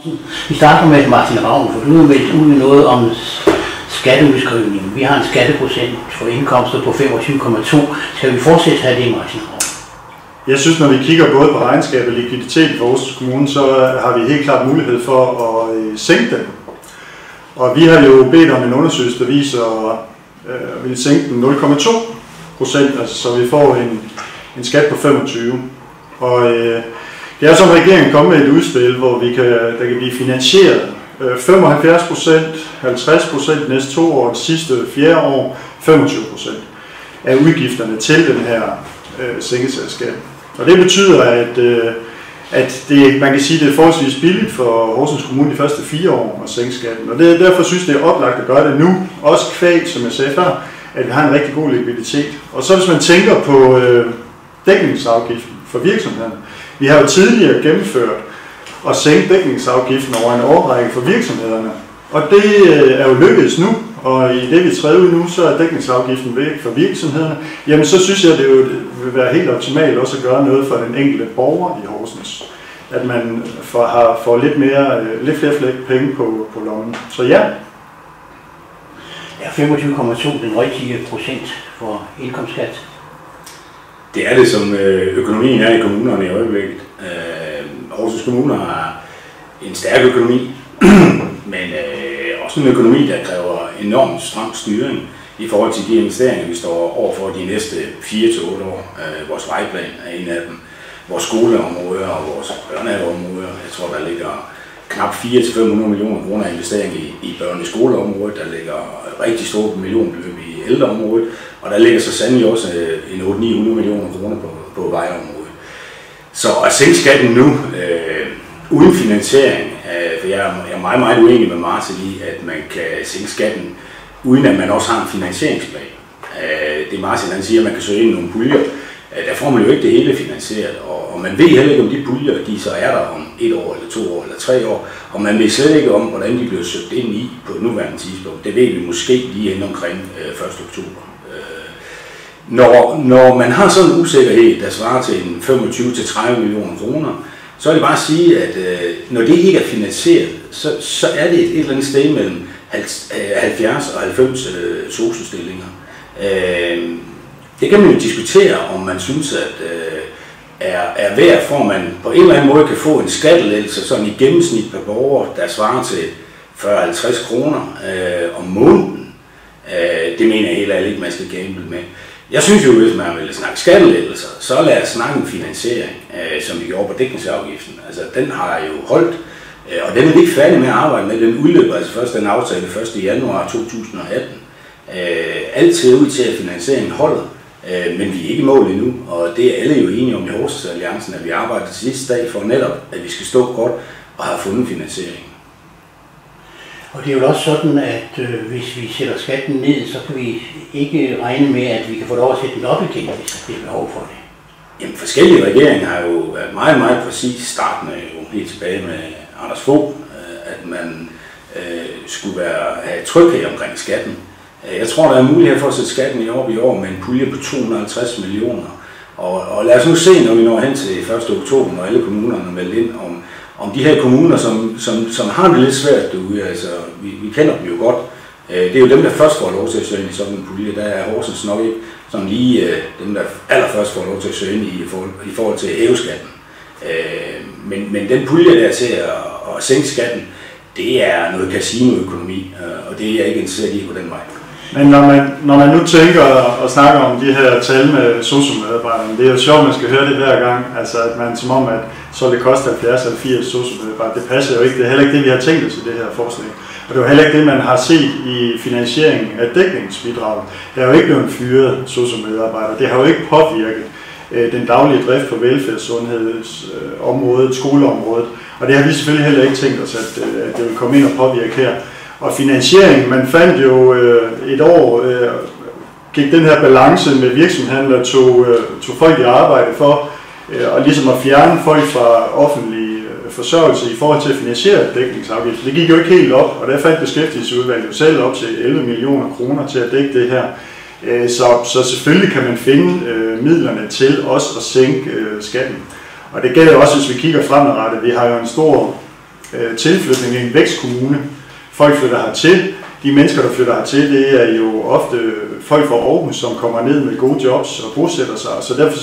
Vi starter med Martin Ravn, for du har meldt ud noget om skatteudskrivning. Vi har en skatteprocent for indkomster på 25,2. Skal vi fortsætte have det, Martin Ravn? Jeg synes, når vi kigger både på regnskab og likviditet for Horsens Kommune, så har vi helt klart mulighed for at sænke den. Og vi har jo bedt om en undersøgelse, der viser, at vi vil sænke den 0,2%, altså så vi får en skat på 25. Og det er som regeringen kommet med et udspil, hvor der kan blive finansieret 75%, 50% næste 2 år, det sidste 4 år 25% af udgifterne til den her sænkelse af skat. Og det betyder, at man kan sige, at det er forholdsvis billigt for Horsens Kommune de første 4 år at sænke skatten. Og derfor synes jeg, det er oplagt at gøre det nu, også kvæg, som jeg sagde før, at vi har en rigtig god likviditet. Og så hvis man tænker på dækningsafgiften for virksomhederne. Vi har jo tidligere gennemført at sænke dækningsafgiften over en årrække for virksomhederne. Og det er jo lykkedes nu, og i det vi træder ud nu, så er dækningsafgiften væk for virksomhederne. Jamen så synes jeg, det vil være helt optimalt også at gøre noget for den enkelte borger i Horsens. At man får lidt flere penge på lommen. Så ja. Er 25,2 den rigtige procent for indkomstskat? Det er det, som økonomien er i kommunerne i øjeblikket. Horsens Kommune har en stærk økonomi, men også en økonomi, der kræver enormt stram styring i forhold til de investeringer, vi står overfor de næste 4-8 år. Vores vejplan er en af dem, vores skoleområder og vores børnehaveområder. Jeg tror, der ligger knap 400-500 millioner kroner investering i børneskoleområdet. Der ligger rigtig store millionbeløb i ældreområdet, og der ligger så sandelig også en 800-900 millioner kroner på vejområdet. Så at sænke skatten nu, uden finansiering, for jeg er meget, meget uenig med Martin i, at man kan sænke skatten, uden at man også har en finansieringsplan. Det Martin han siger, at man kan søge ind i nogle puljer. Der får man jo ikke det hele finansieret, og man ved heller ikke, om de puljer, de så er der om 1 år, eller 2 år, eller 3 år, og man ved slet ikke om, hvordan de bliver søgt ind i på et nuværende tidspunkt. Det ved vi måske lige hen omkring 1. oktober. Når man har sådan en usikkerhed, der svarer til en 25-30 millioner kroner, så er det bare at sige, at når det ikke er finansieret, så er det et eller andet sted mellem 70 og 90 sosu-stillinger. Det kan man jo diskutere, om man synes, at er værd, for man på en eller anden måde kan få en skattelettelse sådan i gennemsnit per borger, der svarer til 40-50 kroner om måneden. Det mener jeg helt ærligt, man skal gamble med. Jeg synes jo, hvis man vil snakke skattelettelser, så lad os snakke om finansiering, som vi gjorde på dækningsafgiften. Altså, den har jo holdt, og den er vi ikke færdig med at arbejde med. Den udløber altså først den aftale 1. januar 2018. Alt ser ud til, at finansieringen holder, men vi er ikke i mål endnu, og det er alle jo enige om i Horsens Alliancen, at vi arbejder til sidste dag for netop, at vi skal stå godt og have fundet finansiering. Og det er jo også sådan, at hvis vi sætter skatten ned, så kan vi ikke regne med, at vi kan få lov at sætte den op igen, hvis det er behov for det. Jamen, forskellige regeringer har jo været meget, meget præcis startende jo helt tilbage med Anders Fogh, at man skulle have tryghed omkring skatten. Jeg tror, der er mulighed for at sætte skatten op i år med en pulje på 250 millioner. Og lad os nu se, når vi når hen til 1. oktober, når alle kommunerne er meldt ind, om de her kommuner, som har det lidt svært derude, altså vi kender dem jo godt. Det er jo dem, der først får lov til at søge ind i sådan en pulje. Der er Horsens nok ikke som lige dem, der allerførst får lov til at søge ind i forhold til hæveskatten. Men den pulje der til at sænke skatten, det er noget casinoøkonomi, og det er jeg ikke interesseret i på den vej. Men når man nu tænker og snakker om de her tal med sosu-medarbejderne, det er jo sjovt, at man skal høre det hver gang, altså at man som om, at så det koster 70 eller 80 sosu-medarbejdere, det passer jo ikke, det er heller ikke det, vi har tænkt os i det her forslag. Og det er jo heller ikke det, man har set i finansieringen af dækningsbidraget. Der er jo ikke blevet fyret sosu-medarbejdere, det har jo ikke påvirket den daglige drift på velfærdssundhedsområdet, skoleområdet, og det har vi selvfølgelig heller ikke tænkt os, at det vil komme ind og påvirke her. Og finansieringen, man fandt jo et år, gik den her balance med virksomheden, der tog folk i arbejde for og ligesom at fjerne folk fra offentlig forsørgelse i forhold til at finansiere dækningsafgiften. Det gik jo ikke helt op, og der fandt beskæftigelsesudvalget jo selv op til 11 millioner kroner til at dække det her. Så selvfølgelig kan man finde midlerne til også at sænke skatten. Og det gælder også, hvis vi kigger fremadrettet. Vi har jo en stor tilflytning i en vækstkommune. Folk flytter hertil. De mennesker, der flytter hertil, det er jo ofte folk fra Aarhus, som kommer ned med gode jobs og bosætter sig. Så derfor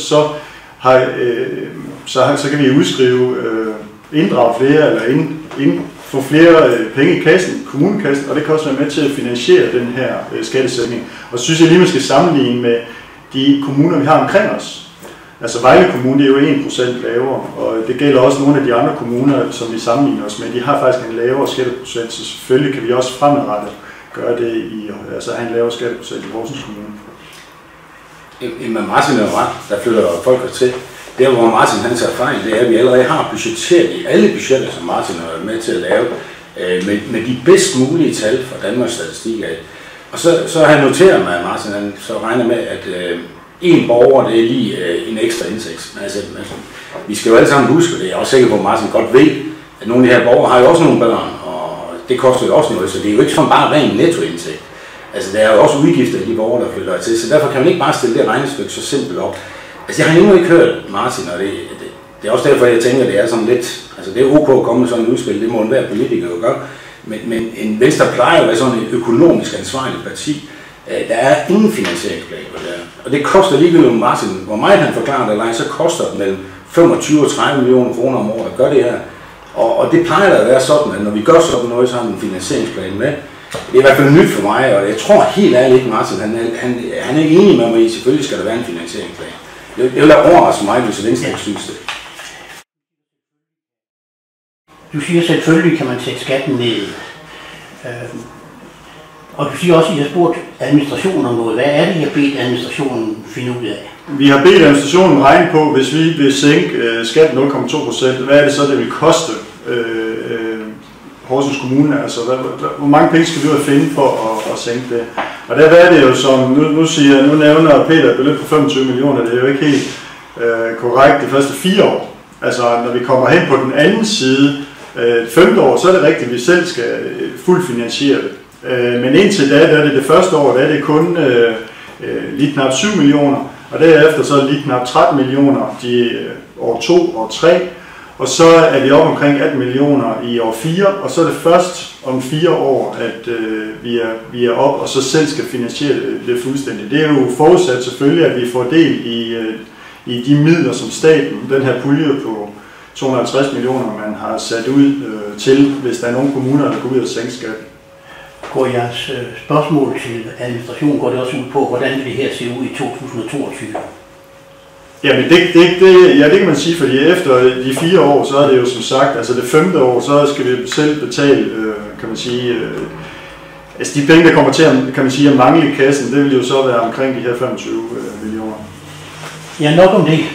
så kan vi udskrive, inddrage flere, eller få flere penge i kassen, kommunekassen, og det kan også være med til at finansiere den her skattesætning. Og så synes jeg lige, man skal sammenligne med de kommuner, vi har omkring os. Altså Vejle Kommune, det er jo 1% lavere, og det gælder også nogle af de andre kommuner, som vi sammenligner os med. De har faktisk en lavere skatteprocent, så selvfølgelig kan vi også fremadrettet gøre det altså have en lavere skatteprocent i Horsens Kommune. Men Martin er jo ret, der flytter folk til. Der hvor Martin han tager fejl, det er, at vi allerede har budgetteret i alle budgetter, som Martin har været med til at lave, med de bedst mulige tal fra Danmarks Statistik af. Og så har jeg noteret mig, at Martin han så regner med, at en borger, det er lige en ekstra indtægt. Altså, vi skal jo alle sammen huske, og det er jeg også sikker på, at Martin godt ved, at nogle af de her borgere har jo også nogle børn, og det koster jo også noget, så det er jo ikke sådan bare ren nettoindtægt. Altså, der er jo også udgifter i de borgere, der flytter til, så derfor kan man ikke bare stille det regnestykke så simpelt op. Altså, jeg har endnu ikke hørt Martin, og det er også derfor, jeg tænker, at det er sådan lidt, altså det er ok at komme med sådan et udspil, det må enhver politiker jo gøre, men en Venstre plejer at være sådan et økonomisk ansvarligt parti. Der er ingen finansieringsplan på det her. Og det koster ligegyldigt Martin, hvor meget han forklarer det, så koster det mellem 25 og 30 millioner kroner om året at gøre det her. Og det plejer at være sådan, at når vi gør sådan noget, så har vi en finansieringsplan med. Det er i hvert fald nyt for mig, og jeg tror helt ærligt ikke, Martin, han er enig med mig i, at selvfølgelig skal der være en finansieringsplan. Det vil da overraske mig, hvis Venstre ikke synes det. Du siger selvfølgelig, kan man sætte skatten ned. Og du siger også, at I har spurgt administrationen om noget. Hvad er det, I har bedt administrationen finde ud af? Vi har bedt administrationen regne på, hvis vi vil sænke skatten 0,2%, hvad er det så, det vil koste Horsens Kommune? Altså, hvor mange penge skal vi ud at finde for at sænke det? Og der er det jo som, nu nævner Peter et beløb på 25 millioner, det er jo ikke helt korrekt de første 4 år. Altså, når vi kommer hen på den anden side, 5. år, så er det rigtigt, at vi selv skal fuldt finansiere det. Men indtil da, der er det første år, der er det kun lige knap 7 millioner, og derefter så er det lige knap 13 millioner de år 2 og 3, og så er vi oppe omkring 18 millioner i år 4, og så er det først om 4 år, at vi er op og så selv skal finansiere det fuldstændigt. Det er jo forudsat selvfølgelig, at vi får del i de midler, som staten, den her pulje på 250 millioner, man har sat ud til, hvis der er nogle kommuner, der går ud og sænker skatten. Går jeres spørgsmål til administration, går det også ud på, hvordan det her ser ud i 2022? Jamen det kan man sige, fordi efter de 4 år, så er det jo som sagt, altså det 5. år, så skal vi selv betale, kan man sige, altså de penge, der kommer til kan man sige, at mangle i kassen, det vil jo så være omkring de her 25 millioner. Ja, nok om det.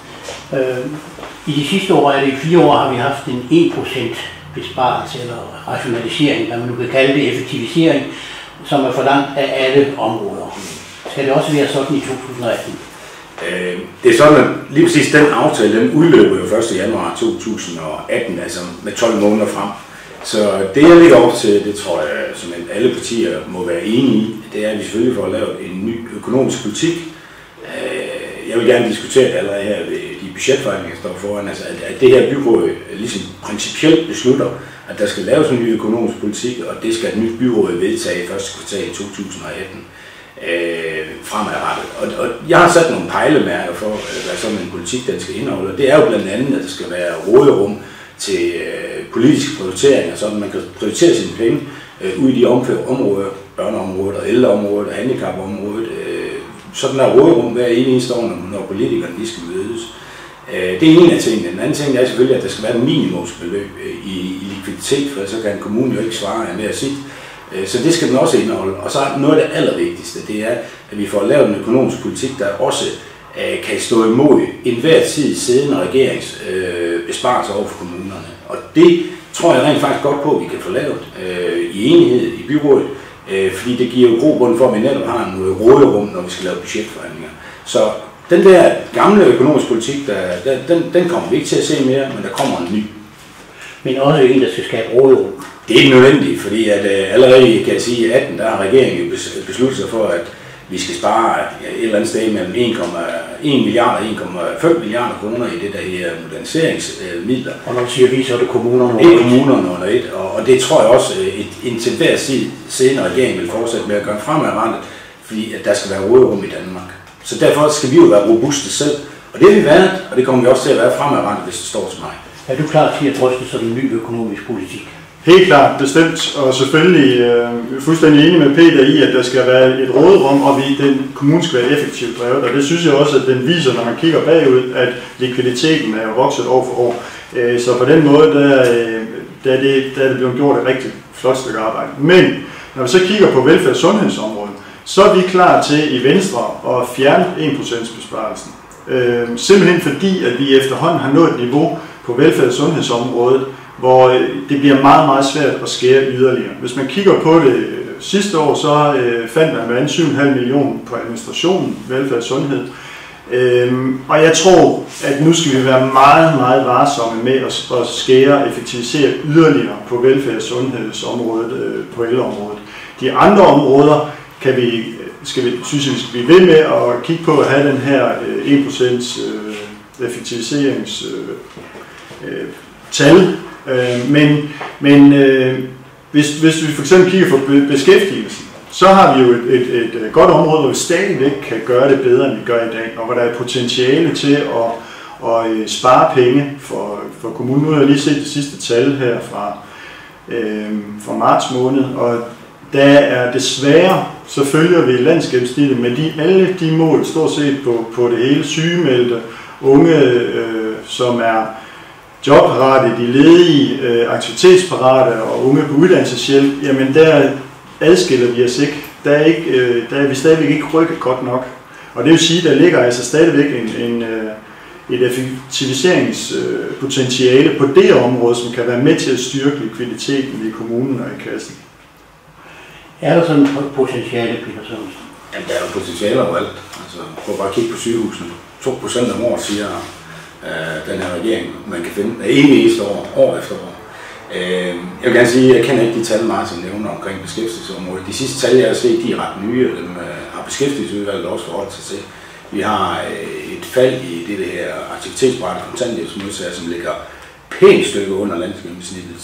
I de sidste år, eller i 4 år, har vi haft en 1% besparelse eller rationalisering, hvad man nu kan kalde det, effektivisering, som er forlangt af alle områder. Skal det også være sådan i 2018? Det er sådan, at lige præcis den aftale, den udløber jo 1. januar 2018, altså med 12 måneder frem. Så det jeg ligger op til, det tror jeg, som alle partier må være enige i, det er, at vi selvfølgelig får lavet en ny økonomisk politik. Jeg vil gerne diskutere det allerede her ved de budgetforhandlinger, der står foran, altså at det her byråd ligesom principielt beslutter, at der skal laves en ny økonomisk politik, og det skal et nyt byråd vedtage i første kvartal i 2018 fremadrettet. Og jeg har sat nogle pejlemærker for, hvad sådan en politik den skal indeholde, og det er jo blandt andet, at der skal være råderum til politiske prioriteringer, så man kan prioritere sine penge ud i de områder, børneområdet og ældreområdet og handicapområdet, sådan der råderum hver eneste år, når politikerne lige skal mødes. Det er en af tingene. Den anden ting er selvfølgelig, at der skal være et minimumsbeløb i likviditet, for så kan en kommune jo ikke svare mere sit. Så det skal den også indeholde. Og så noget af det allervigtigste, det er, at vi får lavet en økonomisk politik, der også kan stå imod enhver tid siddende regerings besparelser over for kommunerne. Og det tror jeg rent faktisk godt på, at vi kan få lavet i enighed i byrådet, fordi det giver jo grobund for, at vi netop har noget råderum, når vi skal lave budgetforhandlinger. Så den der gamle økonomiske politik, den kommer vi ikke til at se mere, men der kommer en ny. Men også en, der skal skabe råderum. Det er ikke nødvendigt, fordi at allerede kan jeg sige, i 18 der har regeringen besluttet sig for, at vi skal spare et eller andet sted mellem 1,1 milliard og 1,5 milliarder kroner i det der her moderniseringsmidler. Og når du siger vi, så er det kommunerne under et. Kommunerne under et, og det tror jeg også, indtil hver senere regering vil fortsætte med at gøre fremadrettet, fordi at der skal være råderum i Danmark. Så derfor skal vi jo være robuste selv, og det har vi været, og det kommer vi også til at være fremadrettet, hvis det står til mig. Er du klar til at drøfte sådan en ny økonomisk politik? Helt klart, bestemt, og selvfølgelig fuldstændig enig med Peter i, at der skal være et råderum, og den kommune skal være effektivt drevet, og det synes jeg også, at den viser, når man kigger bagud, at likviditeten er vokset år for år. Så på den måde, der er det blevet gjort et rigtig flot stykke arbejde. Men når vi så kigger på velfærds- og sundhedsområdet, så er vi klar til i Venstre at fjerne 1% besparelsen. Simpelthen fordi, at vi efterhånden har nået et niveau på velfærds- og sundhedsområdet, hvor det bliver meget, meget svært at skære yderligere. Hvis man kigger på det sidste år, så fandt man blandt 7,5 millioner på administrationen, velfærd og sundhed. Og jeg tror, at nu skal vi være meget, meget varsomme med at skære og effektivisere yderligere på velfærd- og sundhedsområdet, på ældreområdet. De andre områder synes jeg, vi skal blive ved med at kigge på at have den her 1% effektiviseringstal. Men hvis vi for eksempel kigger på beskæftigelsen, så har vi jo et godt område, hvor vi stadigvæk kan gøre det bedre, end vi gør i dag, og hvor der er potentiale til at spare penge for kommunen. Nu har jeg lige set det sidste tal her fra marts måned, og der er desværre, så følger vi landsgennemsnittet med alle de mål, stort set på det hele, sygemeldte, unge, som er jobparate, de ledige, aktivitetsparate og unge på uddannelseshjælp, jamen der adskiller vi os ikke. Der er vi stadigvæk ikke rykket godt nok. Og det vil sige, der ligger altså stadigvæk et effektiviseringspotentiale på det område, som kan være med til at styrke likviditeten i kommunen og i kassen. Er der sådan et potentiale, Peter Sørensen? Jamen, der er jo potentiale overalt. Altså, prøv bare at kigge på sygehusene. 2% om året, siger den her regering, man kan finde eneste år efter år. Jeg vil gerne sige, at jeg kender ikke de tal, Martin nævner omkring beskæftigelsesområdet. De sidste tal, jeg har set, de er ret nye, og dem har beskæftigelsesudvalget også forholdt sig til. Vi har et fald i det her aktivitetsparate kontanthjælpsmodtagere, som ligger pænt stykke under landsgennemsnittet,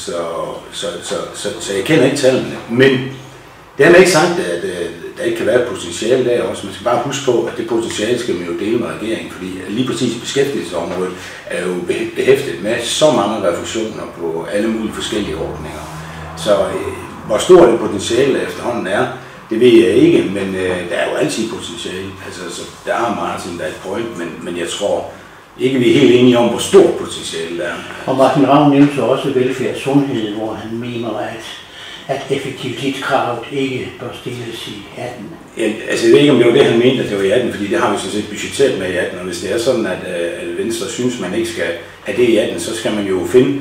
så jeg kender ikke tallene. Men det har ikke sagt, at der ikke kan være et potentiale der også. Man skal bare huske på, at det potentiale skal man jo dele med regeringen, fordi lige præcis beskæftigelsesområdet er jo behæftet med så mange refusioner på alle mulige forskellige ordninger. Så hvor stort det potentiale efterhånden er, det ved jeg ikke, men der er jo altid potentiale. Altså, så der er Martin, der er et point, men jeg tror ikke, vi er helt enige om, hvor stort potentiale der er. Og Martin Ravn nævnte også velfærd og sundhed, hvor han mener, at effektivitetskravet ikke bør stilles i 18. Altså jeg ved ikke, om det var det, han mente, at det var i 18, fordi det har vi sådan set budgetteret med i 18, og hvis det er sådan, at Venstre synes, man ikke skal have det i 18, så skal man jo finde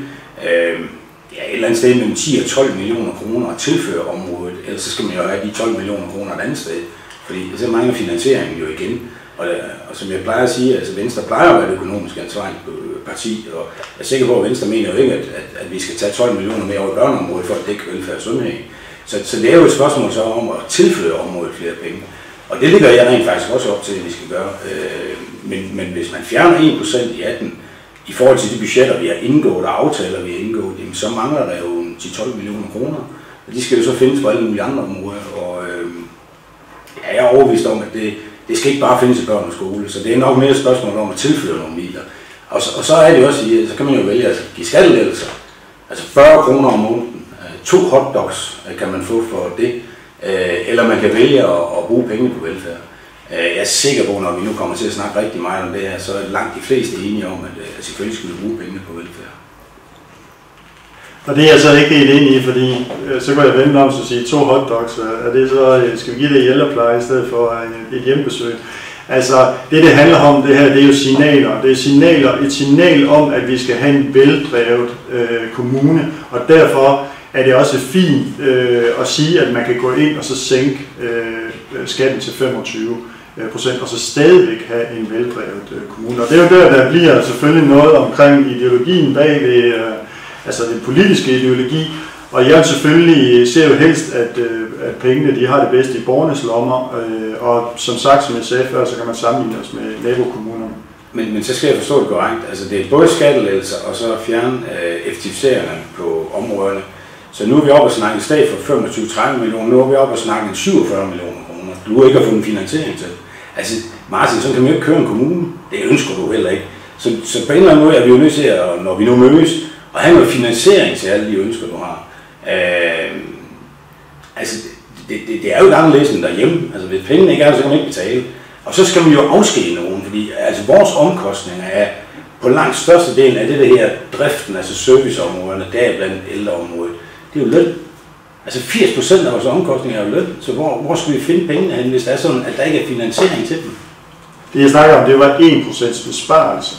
et eller andet sted mellem 10 og 12 millioner kroner at tilføre området, ellers så skal man jo have de 12 millioner kroner et andet sted, fordi så mangler finansieringen jo igen. Og som jeg plejer at sige, altså Venstre plejer at være et økonomisk ansvarligt parti, og jeg er sikker på, at Venstre mener jo ikke, at vi skal tage 12 millioner mere over i børneområdet for at dække velfærd og sundhed. Så det er jo et spørgsmål så om at tilføre området flere penge. Og det ligger jeg rent faktisk også op til, at vi skal gøre. Men hvis man fjerner 1% i 18, i forhold til de budgetter, vi har indgået og aftaler, vi har indgået, jamen, så mangler der jo 10-12 millioner kroner. Og de skal jo så findes på alle mulige andre områder. Og jeg er overbevist om, at det skal ikke bare findes i børn og skole. Så det er nok mere et spørgsmål om at tilføre nogle midler. Og så er det også, så kan man jo vælge at give skattelettelser. Altså 40 kroner om måneden. 2 hotdogs kan man få for det. Eller man kan vælge at bruge penge på velfærd. Jeg er sikker på, når vi nu kommer til at snakke rigtig meget om det her, så er langt de fleste enige om, at selvfølgelig skal vi bruge penge på velfærd. Og det er jeg så ikke helt enig i, fordi så kan jeg vende om og sige 2 hotdogs. Er det så, skal vi give det i ældrepleje i stedet for et hjemmebesøg? Altså, det handler om det her, det er jo signaler. Det er et signal om, at vi skal have en veldrevet kommune, og derfor er det også fint at sige, at man kan gå ind og så sænke skatten til 25%, og så stadigvæk have en veldrevet kommune. Og det er jo der bliver selvfølgelig noget omkring ideologien bag ved, altså den politiske ideologi, Og jeg selvfølgelig ser jo helst, at pengene de har det bedste i borgernes lommer, og som sagt, som jeg sagde før, så kan man sammenligne os med nabokommunerne. Men så skal jeg forstå det korrekt. Altså det er både skattelettelser og så fjerne effektiviseringer på områderne. Så nu er vi oppe og snakke i stedet for 25-30 millioner, nu er vi oppe og snakke 47 millioner kroner. Du har ikke at få en finansiering til. Altså Martin, sådan kan man jo ikke køre en kommune. Det ønsker du heller ikke. Så på en eller anden måde er vi jo nødt til, at, når vi nu mødes, at have noget finansiering til alle de ønsker, du har. Altså det er jo et anderledes end derhjemme. Altså hvis pengene ikke er, så kan man ikke betale. Og så skal man jo afskedige nogen, fordi altså vores omkostninger er på langt største del af det der her driften, altså serviceområderne, der blandt ældreområdet, det er jo løn. Altså 80% af vores omkostninger er jo løn, så hvor skal vi finde pengene hen, hvis det er sådan, at der ikke er finansiering til dem? Det jeg snakker om, det var 1% besparelse,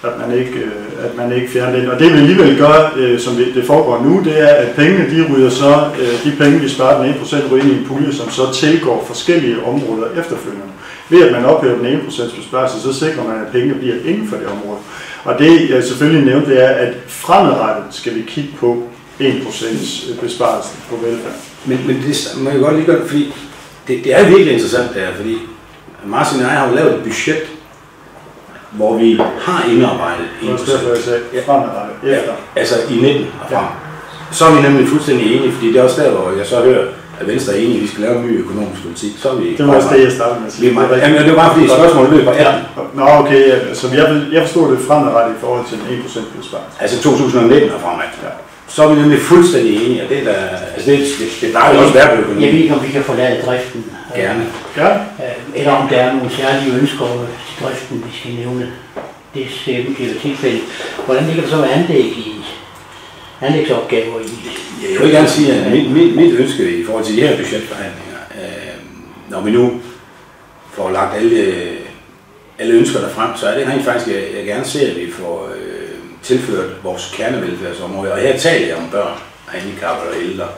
at man ikke fjerner den. Og det vi alligevel gør, som det foregår nu, det er, at pengene de ryger så, de penge vi sparer den 1% ryger ind i en pulje, som så tilgår forskellige områder efterfølgende. Ved at man ophæver den 1% besparelse, så sikrer man, at pengene bliver inden for det område. Og det jeg selvfølgelig nævnte, det er, at fremadrettet skal vi kigge på 1% besparelse på velfærd. Men det må jeg godt lige gøre, fordi det er virkelig interessant det her, fordi Martin og jeg har jo lavet et budget, hvor vi har indarbejdet 1%. Det er derfor, jeg sagde fremadrettet efter. Ja, altså i 19 og frem. Så er vi nemlig fuldstændig enige, fordi det er også der, hvor jeg så hører, at Venstre er enige, at vi skal lave en ny økonomisk politik. Så er vi. Det var også det, jeg startede med at sige. Jamen, det var bare fordi spørgsmålet løber 18. Nå, okay, så jeg forstod det fremadrettet i forhold til en 1% besparelse. Altså 2019 og fremad. Ja. Så er vi nemlig fuldstændig enige, og det der, altså det plejer jo også være på økonomien. Jeg ved ikke, om vi kan forlade driften. Gerne. Eller om der er nogle særlige ønsker til driften, vi skal nævne. Det ser ud til tilfælde. Hvordan ligger det så med anlægsopgaver i det? Jeg vil gerne sige, at mit ønske i forhold til de her budgetforhandlinger, når vi nu får lagt alle ønsker der frem, så er det rent faktisk, at jeg gerne ser, at vi får tilført vores kernevelfærdsområde. Og her taler jeg om børn, handicappede og ældre,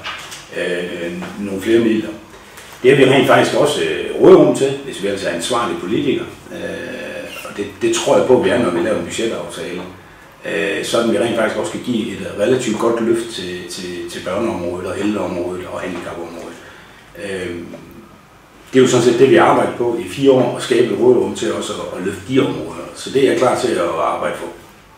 nogle flere midler. Det har vi rent faktisk også råderum til, hvis vi altså er ansvarlige politikere. Og det tror jeg på, at vi er, når vi laver en budgetaftale. Sådan vi rent faktisk også kan give et relativt godt løft til børneområdet og ældreområdet og handicapområdet. Det er jo sådan set det, vi arbejder på i 4 år, at skabe et råderum til også at løfte de områder. Så det er jeg klar til at arbejde for.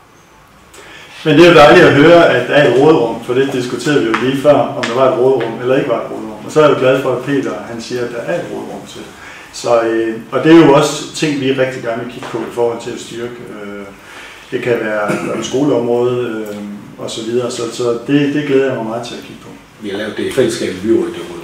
Men det er jo dejligt at høre, at der er et råderum, for det diskuterede vi jo lige før, om der var et råderum eller ikke var et råderum. Og så er jeg jo glad for, at Peter han siger, at der er et råderum til. Så, og det er jo også ting, vi rigtig gerne vil kigge på i forhold til at styrke. Det kan være skoleområdet og så videre, så det glæder jeg mig meget til at kigge på. Vi har lavet det i fællesskab i byrådet.